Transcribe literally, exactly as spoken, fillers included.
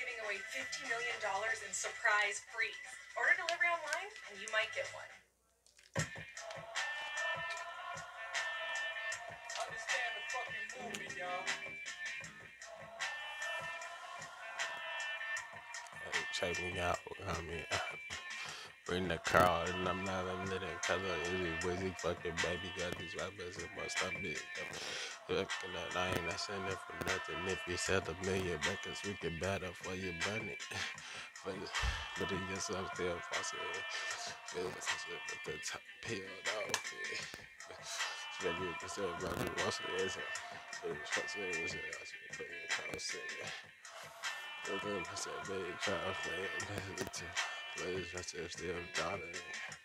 giving away fifty million dollars in surprise freeze. Order delivery online, and you might get one. Understand the fucking movie, y'all. Hey, check me out. I mean, bring the car, and I'm not a little color. Is it Wizzy fucking baby? Got these rappers in my stomach. Looking at I ain't not saying it for nothing. If you sell a million records, we can battle for your money. But, but it gets up there, possible. With the top peeled off. Maybe you can still run the once it is. Trust me, it was it. I should put in the house. Look at him, I said, big child, man. But it's just still dollar.